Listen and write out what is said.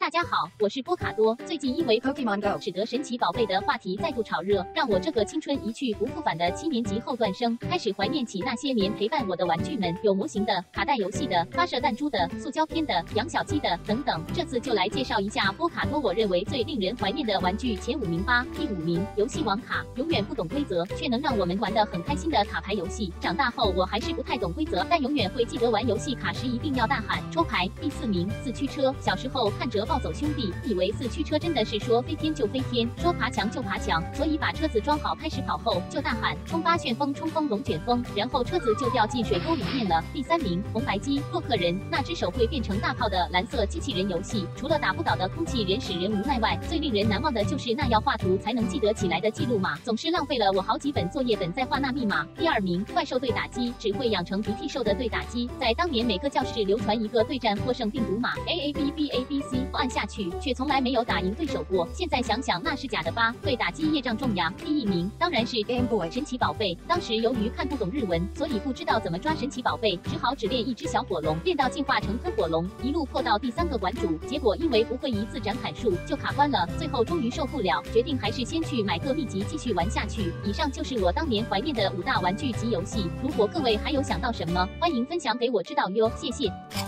大家好，我是波卡多。最近因为 Pokemon Go 使得神奇宝贝的话题再度炒热，让我这个青春一去不复返的7年级后段生开始怀念起那些年陪伴我的玩具们，有模型的、卡带游戏的、发射弹珠的、塑胶片的、养小鸡的等等。这次就来介绍一下波卡多我认为最令人怀念的玩具前5名吧。第5名，游戏王卡，永远不懂规则，却能让我们玩得很开心的卡牌游戏。长大后我还是不太懂规则，但永远会记得玩游戏卡时一定要大喊抽牌。第4名，四驱车，小时候看着暴走兄弟，以为四驱车真的是说飞天就飞天，说爬墙就爬墙，所以把车子装好开始跑后就大喊冲吧旋风冲锋龙卷风，然后车子就掉进水沟里面了。第3名，红白机，洛克人，那只手会变成大炮的蓝色机器人游戏，除了打不倒的空气人使人无奈外，最令人难忘的就是那要画图才能记得起来的记录码，总是浪费了我好几本作业本在画那密码。第2名，怪兽对打机，只会养成鼻涕兽的对打机，在当年每个教室流传一个对战获胜病毒码 AABBABC， 按下去却从来没有打赢对手过，现在想想那是假的吧？对打机业障重呀。第1名当然是 Game Boy 神奇宝贝，当时由于看不懂日文，所以不知道怎么抓神奇宝贝，只好只练一只小火龙，练到进化成喷火龙，一路破到第3个馆主，结果因为不会一字斩砍术就卡关了，最后终于受不了，决定还是先去买个秘籍继续玩下去。以上就是我当年怀念的5大玩具及游戏，如果各位还有想到什么，欢迎分享给我知道哟，谢谢。